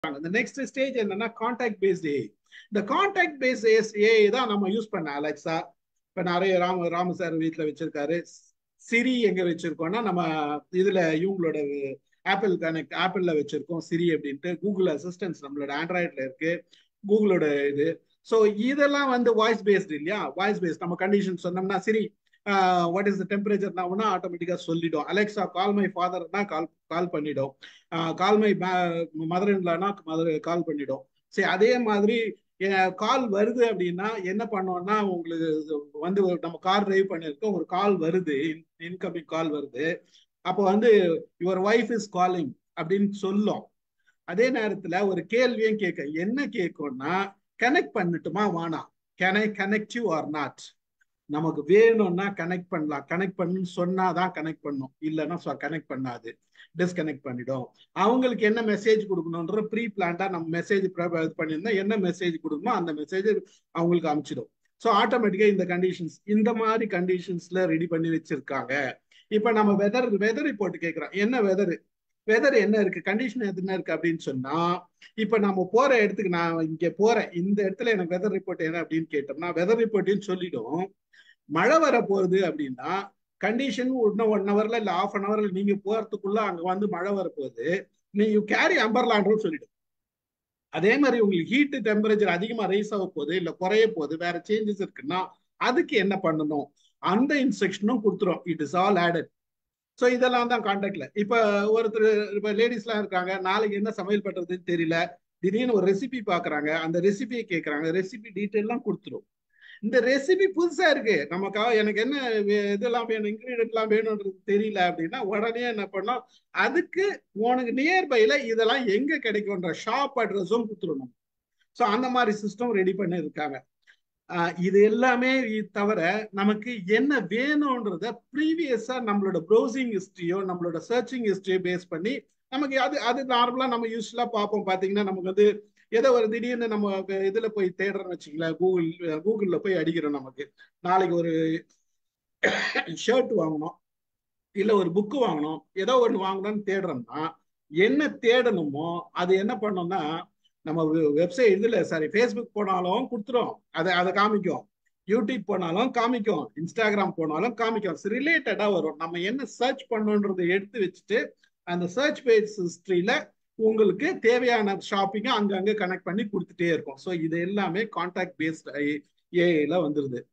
The next stage என்னன்னா contact based AI. இந்த contact based AI தான் நம்ம யூஸ் பண்ண அலெக்சா. இப்ப நிறைய ராம சார் வீட்டுல வச்சிருக்காரு. சிரி எங்க வச்சிருக்கோம்னா நம்ம இதுல இவங்களோட ஆப்பிள்ல வச்சிருக்கோம் சிரி அப்படின்ட்டு. கூகுள் அசிஸ்டன்ஸ் நம்மளோட ஆண்ட்ராய்ட்ல இருக்கு, கூகுளோட இது. ஸோ இதெல்லாம் வந்து வாய்ஸ் பேஸ்டு இல்லையா? Voice based. நம்ம கண்டிஷன் சொன்னோம்னா சிரி வாட் இஸ் த டெம்பரேச்சர்னா ஆட்டோமேட்டிக்கா சொல்லிடும். அலெக்சா கால் மை ஃபாதர்னா கால் பண்ணிடும். கால் மை மதர் இன்லானா கால் பண்ணிடும். சரி, அதே மாதிரி கால் வருது அப்படின்னா என்ன பண்ணோம்னா உங்களுக்கு வந்து நம்ம கார் டிரைவ் பண்ணிருக்கோம், ஒரு கால் வருது, இன்கமிங் கால் வருது. அப்போ வந்து யுவர் ஒய்ஃப் இஸ் காலிங் அப்படின்னு சொல்லும். அதே நேரத்துல ஒரு கேள்வியும் கேட்க, என்ன கேட்கும்னா கனெக்ட் பண்ணட்டுமா wanna, can I connect you or not. நமக்கு வேணும்னா கனெக்ட் பண்ணலாம், கனெக்ட் பண்ணு சொன்னாதான் கனெக்ட் பண்ணும், இல்லைன்னா கனெக்ட் பண்ணாது, டிஸ்கனெக்ட் பண்ணிடும். அவங்களுக்கு என்ன மெசேஜ் கொடுக்கணும்ன்ற ப்ரீ பிளான்டா நம்ம மெசேஜ் பண்ணியிருந்தா என்ன மெசேஜ் கொடுக்கணுமோ அந்த மெசேஜ் அவங்களுக்கு அனுப்பிச்சிடும். ஸோ ஆட்டோமேட்டிக்கா இந்த கண்டிஷன்ஸ், இந்த மாதிரி கண்டிஷன்ஸ்ல ரெடி பண்ணி வச்சிருக்காங்க. இப்ப நம்ம வெதர் ரிப்போர்ட் கேட்கிறோம், என்ன வெதர் என்ன இருக்கு, கண்டிஷன் என்ன இருக்கு அப்படின்னு சொன்னா, இப்ப நம்ம போற இடத்துக்கு, நான் இங்க போறேன், இந்த இடத்துல எனக்கு வெதர் ரிப்போர்ட் என்ன அப்படின்னு கேட்டோம்னா வெதர் ரிப்போர்ட்னு சொல்லிடும். மழை வர போகுது அப்படின்னா கண்டிஷன் இன்னும் 1 ஹவர்ல இல்ல ½ அன் ஹவர்ல நீங்க போறதுக்குள்ள அங்க வந்து மழை வரப்போகுது, நீ கேரி அம்பர்லான்னு சொல்லிடும். அதே மாதிரி உங்களுக்கு ஹீட் டெம்பரேச்சர் அதிகமா ரைஸ் ஆக போகுது இல்ல குறைய போகுது, வேற சேஞ்சஸ் இருக்குன்னா அதுக்கு என்ன பண்ணணும், அந்த இன்ஸ்ட்ரக்ஷனும் கொடுத்துரும். It is all added. So இதெல்லாம் தான் கான்டாக்ட்ல. இப்ப ஒருத்தர், இப்ப லேடிஸ் எல்லாம் இருக்காங்க, நாளைக்கு என்ன சமையல் பண்றதுன்னு தெரியல, திடீர்னு ஒரு ரெசிபி பாக்குறாங்க, அந்த ரெசிபியை கேட்கறாங்க, ரெசிபி டீட்டெயில் எல்லாம் கொடுத்துரும். இந்த ரெசிபி புதுசா இருக்கு நமக்காக, எனக்கு என்ன இதெல்லாம் வேணும், இன்கிரீடியன்ட் எல்லாம் வேணும்ன்றது தெரியல அப்படின்னா உடனே என்ன பண்ணோம், அதுக்கு உனக்கு நியர்பைல இதெல்லாம் எங்க கிடைக்கும்ன்ற ஷாப் அட்ரஸும் கொடுத்துடணும். ஸோ அந்த மாதிரி சிஸ்டம் ரெடி பண்ணி இருக்காங்க. இது எல்லாமே தவிர நமக்கு என்ன வேணும்ன்றத ப்ரீவியஸா நம்மளோட ப்ரௌசிங் ஹிஸ்டரியோ நம்மளோட சர்ச்சிங் ஹிஸ்டரியோ பேஸ் பண்ணி நமக்கு அது நார்மலா நம்ம யூஸ்வலா பார்ப்போம். பாத்தீங்கன்னா நமக்கு வந்து ஏதோ ஒரு திடீர்னு நம்ம இதுல போய் தேடுறோம்னு வச்சுங்களேன், கூகுள்ல போய் அடிக்கிறோம், நமக்கு நாளைக்கு ஒரு ஷர்ட் வாங்கணும் இல்ல ஒரு புக்கு வாங்கணும், ஏதோ ஒன்று வாங்கணும்னு தேடுறோம்னா என்ன தேடணுமோ அது என்ன பண்ணோம்னா நம்ம வெப்சைட் இதுல ஃபேஸ்புக் போனாலும் கொடுத்துரும், அதை காமிக்கும். யூடியூப் போனாலும் காமிக்கும், இன்ஸ்டாகிராம் போனாலும் காமிக்கும். ரிலேட்டடா வரும். நம்ம என்ன சர்ச் பண்ணணுன்றதை எடுத்து வச்சுட்டு அந்த சர்ச் பேஜ் ஹிஸ்டரியில உங்களுக்கு தேவையான ஷாப்பிங்கை அங்கங்க கனெக்ட் பண்ணி கொடுத்துட்டே இருக்கும். ஸோ இது எல்லாமே கான்டாக்ட் பேஸ்ட் ஏஐல வந்துருது.